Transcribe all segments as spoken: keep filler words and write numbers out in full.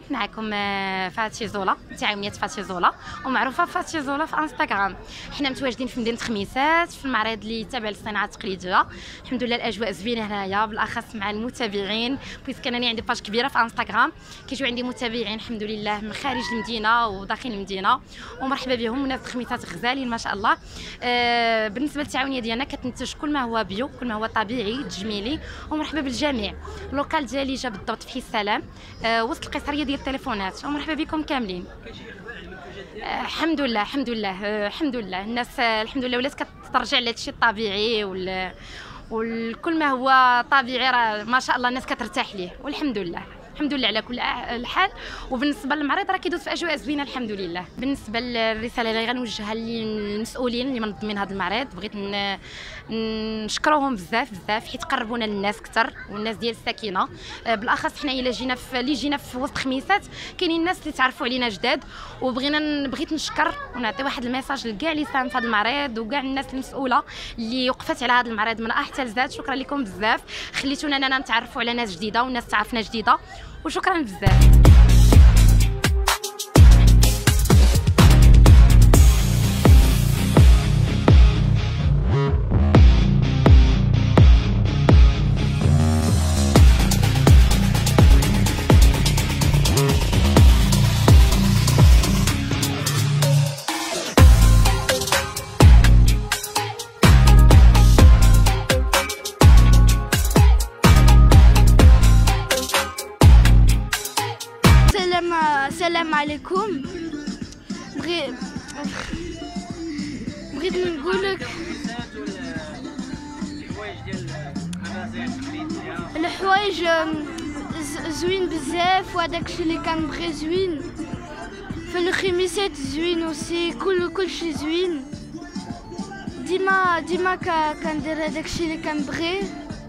معكم فاتشي زولا، تعاونية فاتشي زولا، ومعروفه فاتشي زولا في انستغرام. حنا متواجدين في مدينه خميسات في المعرض اللي تابع للصناعه التقليديه. الحمد لله الاجواء زوينه هنايا، بالاخص مع المتابعين، بيسك انني عندي باج كبيره في انستغرام، كيجيو عندي متابعين الحمد لله من خارج المدينه وداخل المدينه، ومرحبا بهم. وناس خميسات غزالين ما شاء الله. آه بالنسبه للتعاونيه ديالنا كتنتج كل ما هو بيو، كل ما هو طبيعي تجميلي، ومرحبا بالجميع. اللوكال ديالي جا بالضبط في حي السلام، آه وسط القيصريه ديال التليفونات، ومرحبا بكم كاملين. آه الحمد لله الحمد لله آه الحمد لله الناس آه الحمد لله ولات كترجع لهادشي الطبيعي وال وكل ما هو طبيعي، راه ما شاء الله الناس كترتاح ليه، والحمد لله الحمد لله على كل الحال. وبالنسبه للمعرض راه كيدوز في اجواء زوينه الحمد لله. بالنسبه للرساله اللي غنوجهها للمسؤولين اللي منظمين هذا المعرض، بغيت نشكرهم بزاف بزاف حيت قربونا للناس اكثر، والناس ديال الساكنه بالاخص. حنا الا جينا في اللي جينا في وسط خميسات كاينين الناس اللي تعرفوا علينا جداد، وبغينا بغيت نشكر ونعطي واحد الميساج لكاع اللي ساهم في هذا المعرض وكاع الناس المسؤوله اللي وقفت على هذا المعرض من ا حتى لزاد. شكرا لكم بزاف، خليتونا اننا نتعرفوا على ناس جديده وناس تعرفنا جديده، وشكرا بزاف. السلام عليكم. بغي بغيت نقولك الحوايج زوين بزاف، وهداك الشيء اللي كان بغي زوين في الخميسات زوين اوسي، كل كلشي زوين. ديما ديما كندير هداك الشيء اللي كنبغي،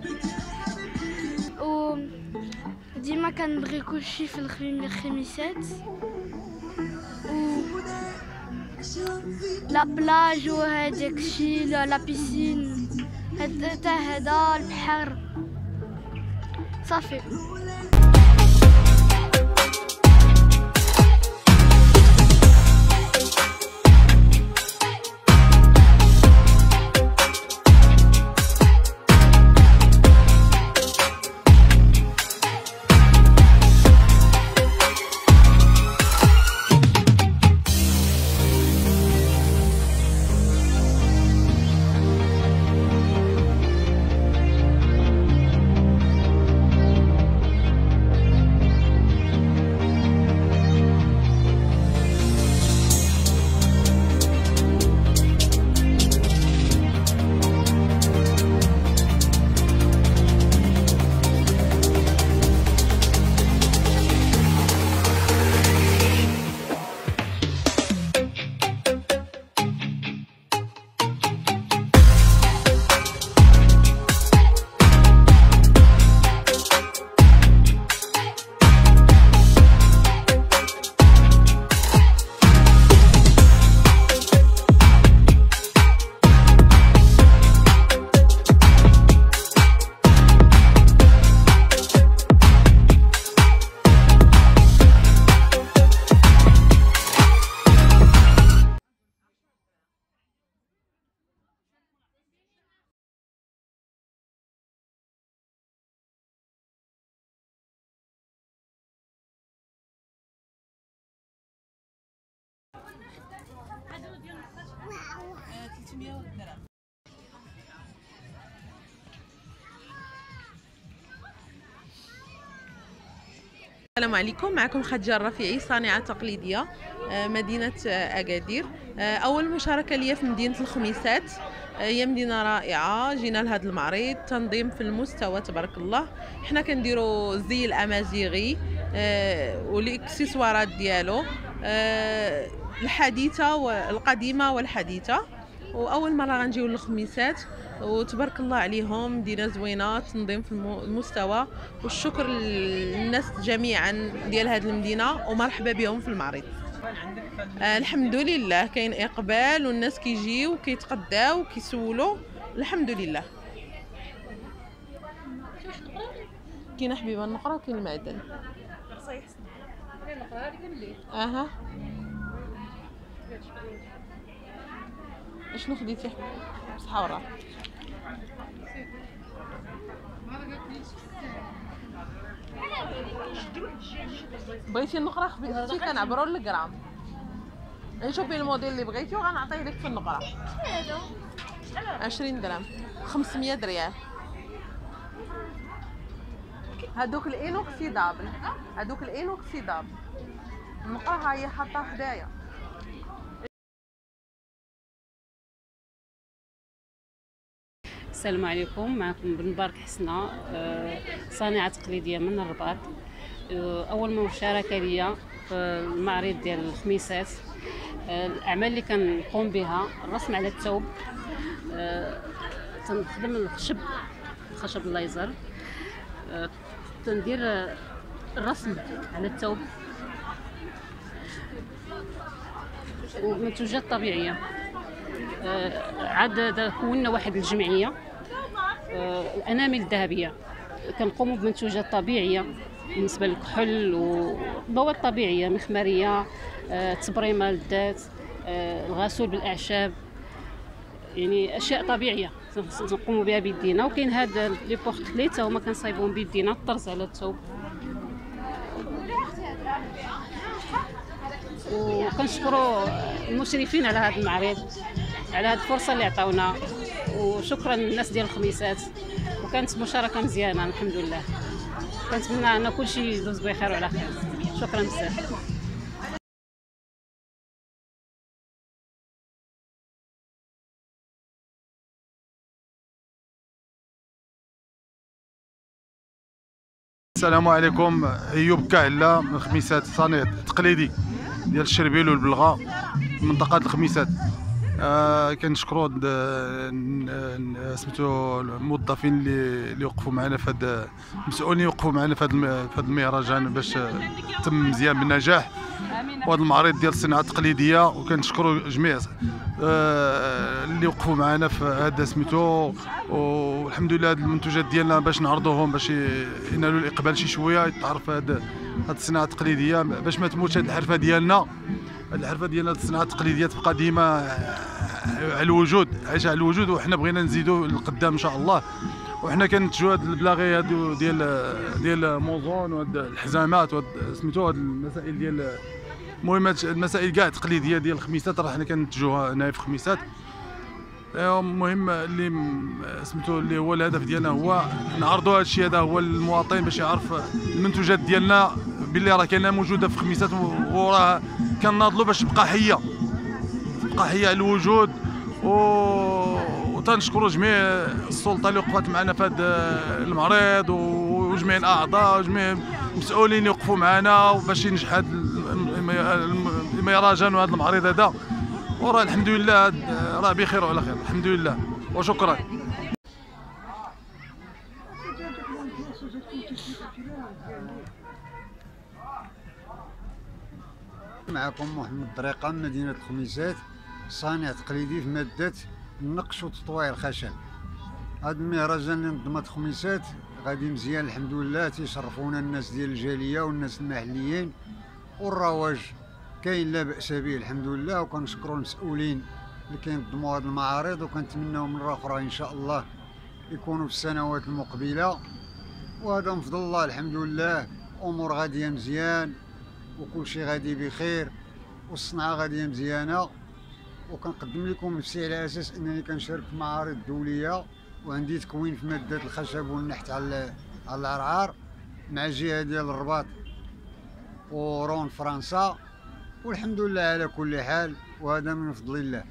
و ديما كنبغي كلشي في الخميسات، و لا بلاج وهداك الشيء، لا بيسين، حتى هذا البحر صافي. السلام عليكم، معكم خديجة الرفيعي، صانعة تقليدية مدينة أكادير. أول مشاركة ليا في مدينة الخميسات، هي مدينة رائعة. جينا لهذا المعرض تنظيم في المستوى تبارك الله. حنا كنديروا الزي الأمازيغي والاكسسوارات ديالو الحديثة والقديمة والحديثة، واول مره غنجيو للخميسات وتبارك الله عليهم. مدينه زوينه، تنظيم في المستوى، والشكر للناس جميعا ديال هذه المدينه، ومرحبا بهم في المعرض. آه الحمد لله كاين اقبال، والناس كيجيو وكيتقداو وكيسولوا الحمد لله. كاين حبيبه النقره وكاين المعدن. اها شنو خديتي؟ بصحة ورا. بغيتي النقرة خديتي كنعبرو للغرام. شوفي الموديل اللي بغيتي وغنعطيه لك في النقرة. عشرين درهم، خمسمية ريال. هادوك الانوكسيدابل، هادوك الانوكسيدابل. النقرة ها هي حاطة حدايا. السلام عليكم، معكم بن مبارك حسنة، صانعة تقليدية من الرباط. أول مشاركة ليا في المعرض ديال الخميسات. الأعمال اللي كنقوم بها الرسم على الثوب، تنخدم الخشب الخشب الليزر، تندير الرسم على الثوب ومنتوجات طبيعية. عاد كونا واحد الجمعية الأنامل الذهبية، كنقوموا بمنتوجات طبيعية بالنسبة للكحل ومواد طبيعية مخمرية، تبريمة للذات، الغسول بالأعشاب، يعني أشياء طبيعية نقوموا بها بيدينا. وكاين هاد لي بورتلي تا هما كنصايبوهم بيدينا، الطرز على الثوب. وكنشكروا المشرفين على هذا المعرض، على هذه الفرصه اللي عطاونا، وشكرا للناس ديال الخميسات. وكانت مشاركه مزيانه الحمد لله. كنتمنى ان كل شيء يدوز بخير وعلى خير. شكرا بزاف. السلام عليكم، ايوب كعله من خميسات، صانع تقليدي ديال الشربيل والبلغه في منطقه الخميسات. آه كنشكروا سميتو الموظفين اللي اللي وقفوا معنا في هذا، المسؤولين وقفوا معنا في هذا المهرجان باش تم مزيان بالنجاح، وهذا المعرض ديال الصناعه التقليديه. وكنشكروا جميع آه اللي وقفوا معنا في هذا سميتو، والحمد لله هاد المنتوجات ديالنا باش نعرضوهم باش ينالوا الاقبال شي شويه، يتعرف هاد هاد الصناعه التقليديه باش ما تموتش هاد الحرفه ديالنا. هاد الحرفه ديالنا الصناعه التقليديه تبقى ديما على الوجود، عايشه على الوجود، وحنا بغينا نزيدوا للقدام ان شاء الله. وحنا كنتجوا هاد البلاغي هادو ديال ديال موزون وهاد الحزامات وهاد سميتو هاد المسائل ديال المهمات، المسائل كاع تقليديه ديال الخميسات راه حنا كنتجوها هنايا في خميسات. المهم اللي سميتو اللي هو الهدف ديالنا هو نعرضوا هذا الشيء هذا هو للمواطن باش يعرف المنتوجات ديالنا باللي راه كاينه موجوده في خميسات، وراه كناضلوا باش تبقى حيه تبقى حيه على الوجود. و وتنشكروا جميع السلطه اللي وقفت معنا في هذا المعرض، وجميع الاعضاء وجميع المسؤولين اللي وقفوا معنا باش ينجح هذا المهرجان وهذا المعرض هذا. وراه الحمد لله راه بخير وعلى خير الحمد لله، وشكرا. معكم محمد طريقة من مدينة الخميسات، صانع تقليدي في مادة النقش وتطوير الخشب. هذا المهرجان اللي نظمت خميسات غادي مزيان الحمد لله، تيشرفونا الناس ديال الجالية والناس المحليين، والرواج كاين لا بأس به الحمد لله. وكنشكروا المسؤولين اللي كينظموا هذه المعارض، وكنتمناو مرة أخرى إن شاء الله يكونوا في السنوات المقبلة. وهذا من فضل الله الحمد لله، أمور غادية مزيان وكل شيء غادي بخير، والصنعة غادية مزيانة. وكنقدم لكم نفسي على أساس أنني كنشارك في معارض دولية، وعندي تكوين في مادة الخشب والنحت على على العرعار مع جهة ديال الرباط ورون فرنسا، والحمد لله على كل حال، وهذا من فضل الله.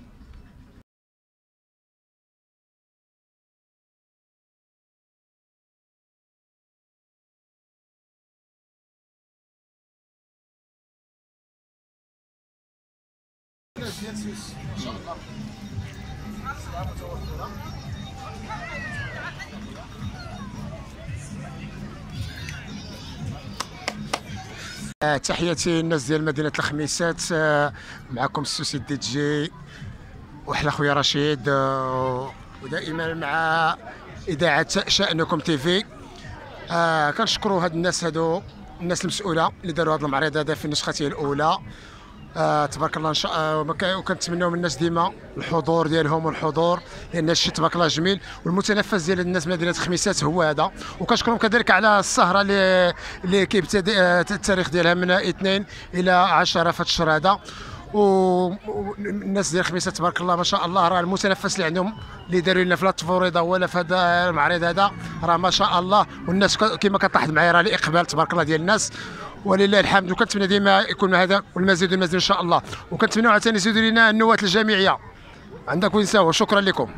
تحياتي الناس ديال مدينه الخميسات، معكم السوسي دي جي وحنا خويا رشيد، ودائما مع اذاعه شأنكم تي في. كنشكروا هاد الناس هادو الناس المسؤوله اللي داروا هذا المعرض هذا في نسخته الاولى. آه تبارك الله ان شاء الله، وكنتمناو من الناس ديما الحضور ديالهم والحضور، لان الشيء تبارك الله جميل. والمتنفس ديال الناس مدينه خميسات هو هذا. وكنشكرهم كذلك على السهره اللي اللي كيبتدئ التاريخ ديالها من اثنين الى عشرة في هذا الشهر هذا. والناس ديال خميسات تبارك الله ما شاء الله، راه المتنفس اللي عندهم اللي داروا لنا في لا تفوريضه ولا في هذا المعرض هذا راه ما شاء الله. والناس كما كتلاحظ معايا راه الاقبال تبارك الله ديال الناس ولله الحمد. وكنتمنى ديما يكون هذا والمزيد والمزيد ان شاء الله. وكنتمنى عاوتاني يزيدوا لنا النواه الجامعيه. عندك وين سوا. شكرا لكم.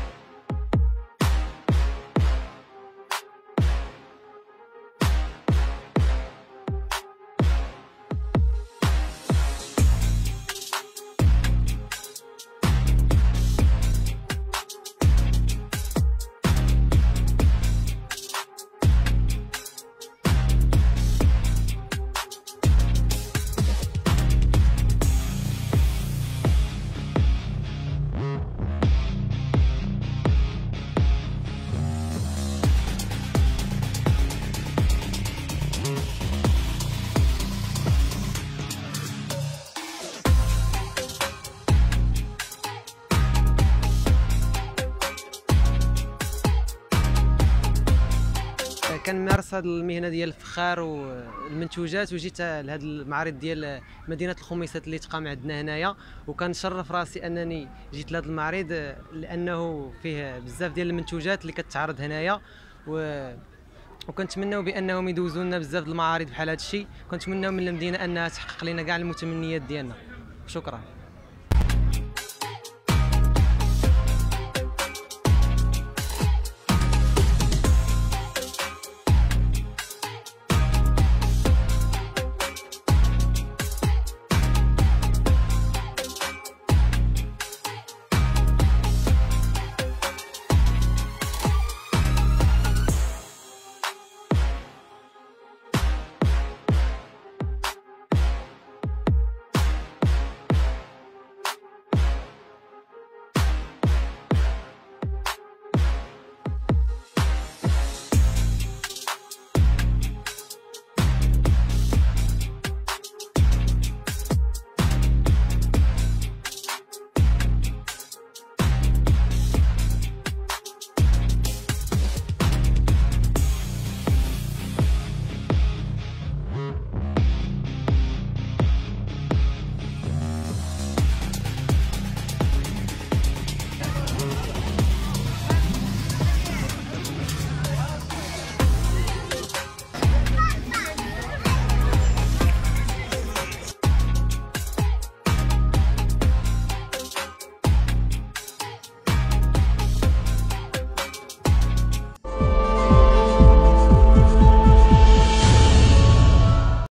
كنمارس هذه المهنه ديال الفخار والمنتوجات، وجيت لهذا المعرض ديال مدينه الخميسات اللي تقام عندنا هنايا. وكنشرف راسي انني جيت لهذا المعرض لانه فيه بزاف ديال المنتوجات اللي كتعرض هنايا، و وكنتمناو بانهم يدوزوا لنا بزاف المعارض بحال هذا الشيء. كنتمناو من المدينه انها تحقق لنا كاع المتمنيات ديالنا. شكرا.